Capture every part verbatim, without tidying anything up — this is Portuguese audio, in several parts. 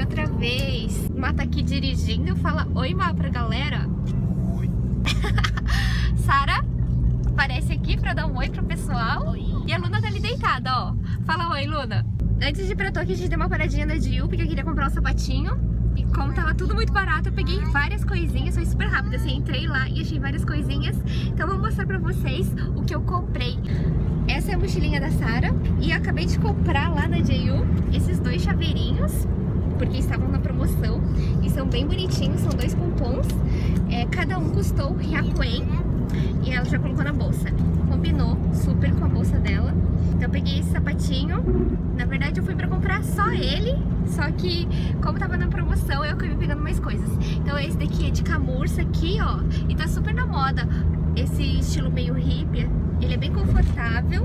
outra vez. Má tá aqui dirigindo. Fala oi, Má, pra galera. Oi. Sara aparece aqui pra dar um oi pro pessoal. Oi. E a Luna tá ali deitada, ó. Fala oi, Luna. Antes de ir pra Tóquio, a gente deu uma paradinha na J I U, porque eu queria comprar um sapatinho. E como tava tudo muito barato, eu peguei várias coisinhas. Foi super rápido, assim, entrei lá e achei várias coisinhas. Então eu vou mostrar pra vocês o que eu comprei. Essa é a mochilinha da Sara. E eu acabei de comprar lá na J I U esses dois chaveirinhos, porque estavam na promoção. E são bem bonitinhos, são dois pompons. É, cada um custou Hyakuen. E ela já colocou na bolsa. Combinou super com a bolsa dela. Então eu peguei esse sapatinho. Na verdade eu fui pra comprar só ele, só que como tava na promoção eu acabei pegando mais coisas. Então esse daqui é de camurça aqui, ó. E tá super na moda. Esse estilo meio hippie. Ele é bem confortável.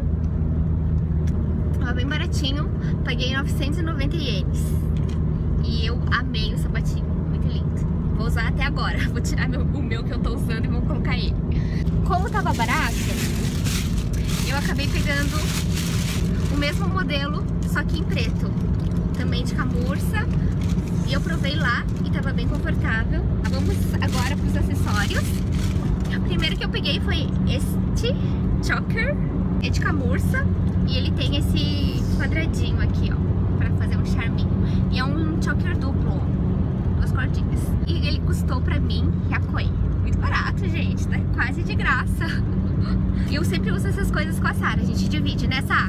Ó, bem baratinho. Paguei novecentos e noventa ienes. E eu amei o sapatinho. Muito lindo. Vou usar até agora. Vou tirar meu, o meu que eu tô usando e vou colocar ele. Como tava barato, eu acabei pegando o mesmo modelo, só que em preto. Também de camurça. E eu provei lá e tava bem confortável. Vamos agora pros acessórios. O primeiro que eu peguei foi este choker. É de camurça. E ele tem esse quadradinho aqui, ó, pra fazer um charminho. E é um choker duplo, ó, duas cordinhas. E ele custou pra mim Hyakuen. Muito barato, gente, tá quase de graça. E eu sempre uso essas coisas com a Sara, a gente divide, né, Sá?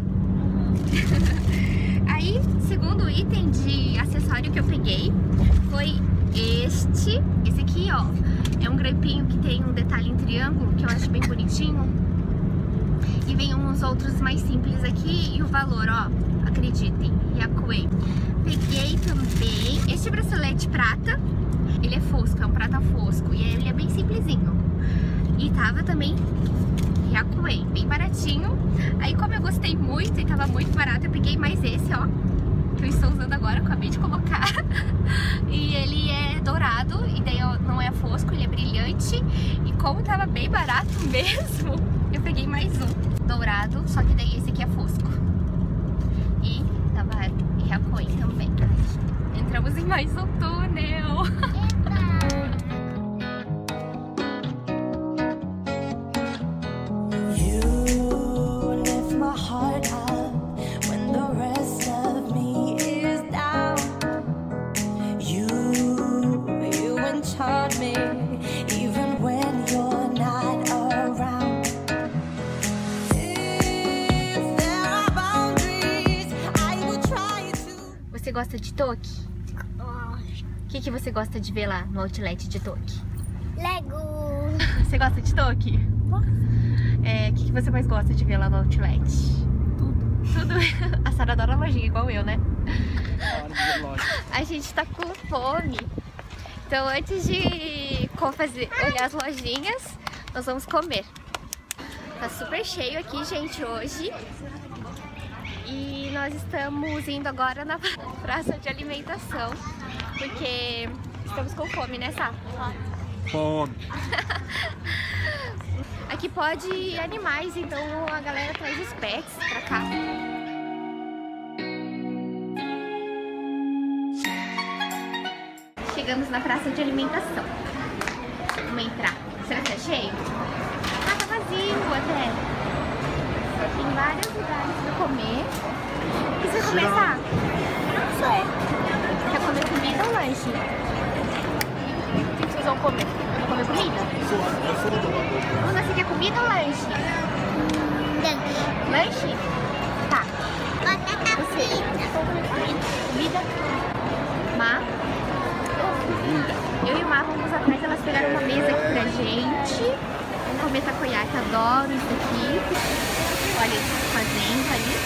Aí, segundo item de acessório que eu peguei foi este. Esse aqui, ó, é um grampinho que tem um detalhe em triângulo, que eu acho bem bonitinho. E vem uns outros mais simples aqui. E o valor, ó, acreditem, Hyakuen. Peguei também este bracelete prata. Ele é fosco, é um prata fosco. E ele é bem simplesinho. E tava também Hyakuen, bem baratinho. Aí como eu gostei muito e tava muito barato, eu peguei mais esse, ó, que eu estou usando agora, acabei de colocar. E ele é dourado, e daí ó, não é fosco, ele é brilhante. E como tava bem barato mesmo, eu peguei mais um dourado, só que daí esse aqui é fosco. E tava Hyakuen também. Entramos em mais um túnel. Você gosta de Tóquio? O que, que você gosta de ver lá no outlet de Tóquio? Lego! Você gosta de Tóquio? É, o que, que você mais gosta de ver lá no outlet? Tudo. Tudo. A Sara adora lojinha, igual eu, né? Loja. A gente tá com fome. Então antes de fazer, olhar as lojinhas, nós vamos comer. Tá super cheio aqui, gente, hoje. E nós estamos indo agora na praça de alimentação, porque estamos com fome, né, Sá? Fome. Aqui pode animais, então a galera traz os pets pra cá. Chegamos na praça de alimentação. Vamos entrar. Será que tá cheio? Ah, tá vazio até. Tem vários lugares pra comer. O que você vai começar? Não sei. Quer comer comida ou lanche? O que vocês vão comer? Vão comer comida? Luna, você quer comida ou lanche? Lanche. Lanche? Tá. Batata Você? frita. Vou comer comida. Comida? Má? Eu e o Má vamos atrás, elas pegaram uma mesa aqui pra gente. Vamos comer takoyaki, adoro isso aqui. Olha eles fazendo ali.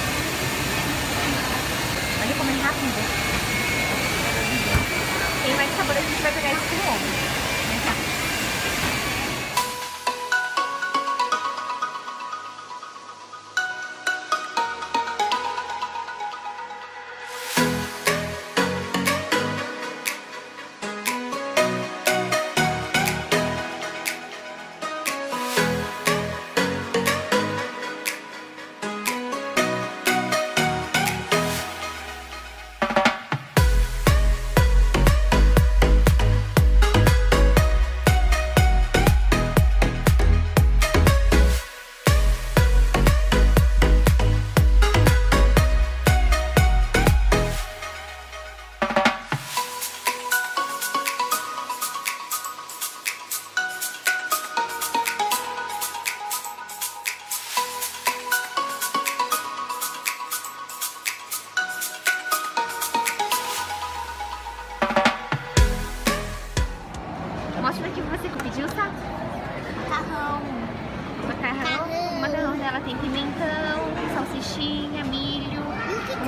Olha como é rápido. Tem mais sabor, a gente vai pegar isso com o ombro.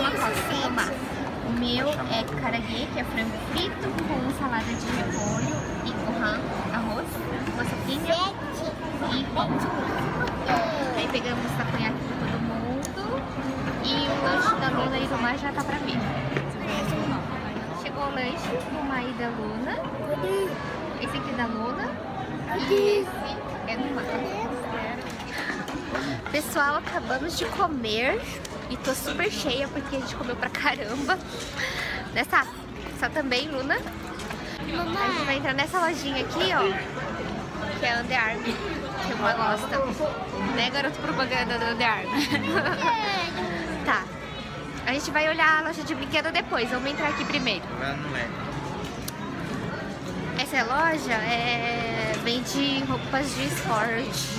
posso tomar. O meu é caraguê, que é frango frito com salada de repolho e gohan, arroz, uma sopinha e pão. Aí pegamos o takoyaki pra todo mundo e o lanche da Luna e do Mar já tá pra vir. Chegou o lanche do Mar e da Luna, esse aqui da Luna e esse é do Mar. Pessoal, acabamos de comer e tô super cheia porque a gente comeu pra caramba. Nessa, só também, Luna. A gente vai entrar nessa lojinha aqui, ó, que é Under Armour, que uma gosta. Né, garoto propaganda do Under Armour? Tá. A gente vai olhar a loja de brinquedo depois. Vamos entrar aqui primeiro. Não é. Essa loja é... vende roupas de esporte.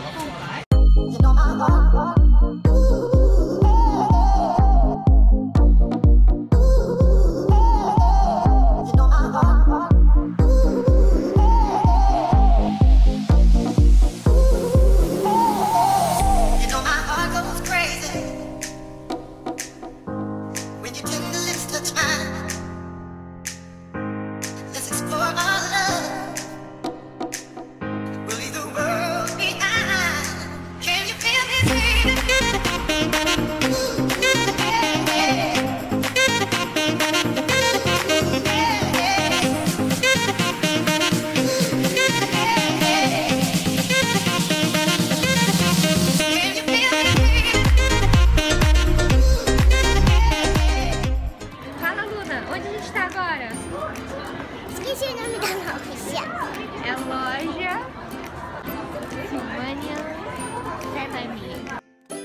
É a loja Silvânia Fernandes.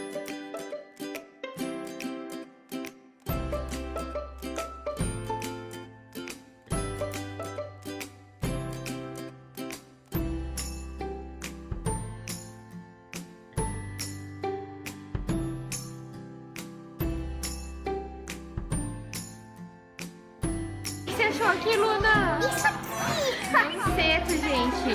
O que você achou aqui, Luna? Isso aqui! Camiseta, gente.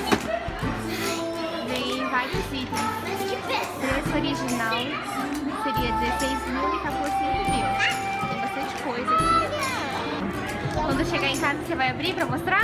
Vem vários itens. Preço original seria dezesseis mil e acabou cinco mil. Tem bastante coisa aqui. Quando chegar em casa, você vai abrir pra mostrar?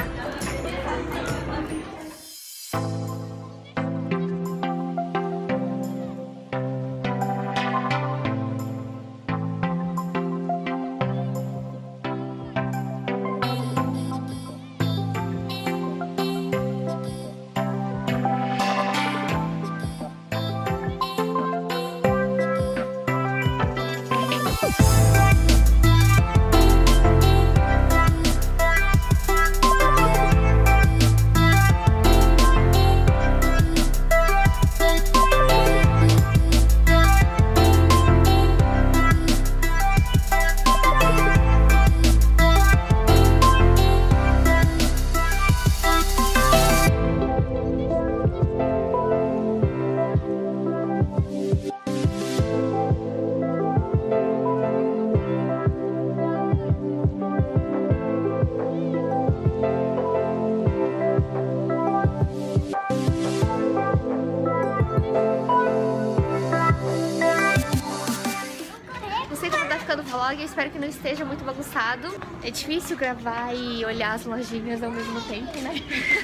Do vlog, eu espero que não esteja muito bagunçado. É difícil gravar e olhar as lojinhas ao mesmo tempo, né?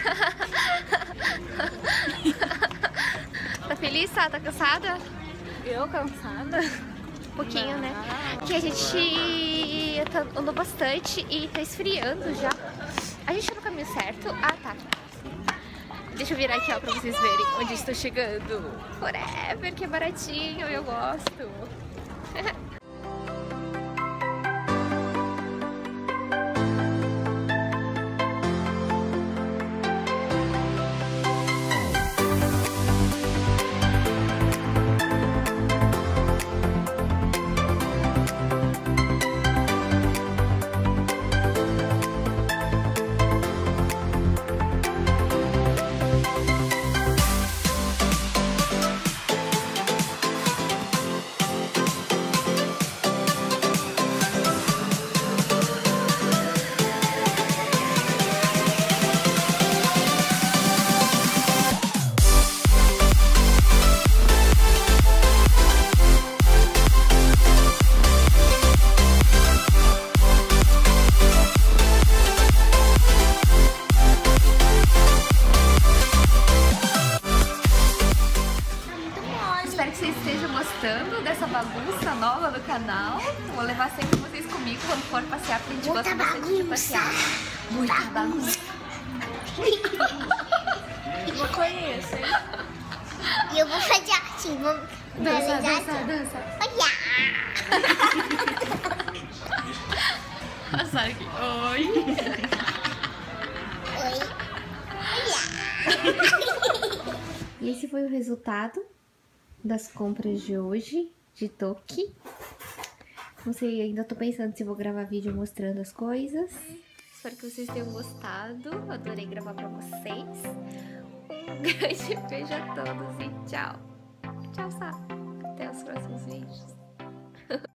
Tá feliz, tá? Tá cansada? Eu cansada? Um pouquinho, né? Que a gente tá, andou bastante e tá esfriando já. A gente tá no caminho certo. Ah, tá. Deixa eu virar aqui, ó, pra vocês verem onde estou chegando. Forever, que é baratinho, eu gosto. sempre vocês comigo quando for passear, porque a gente Muita gosta bastante de passear. Muita bagunça. Não conheço, hein? E eu vou fazer assim, vou Dança, realizar dança, assim. dança. Olha! A Sara aqui. Oi. Oi! E esse foi o resultado das compras de hoje, de Toki. Não sei, ainda tô pensando se vou gravar vídeo mostrando as coisas. Espero que vocês tenham gostado. Adorei gravar pra vocês. Um grande beijo a todos e tchau. Tchau, Sá. Até os próximos vídeos.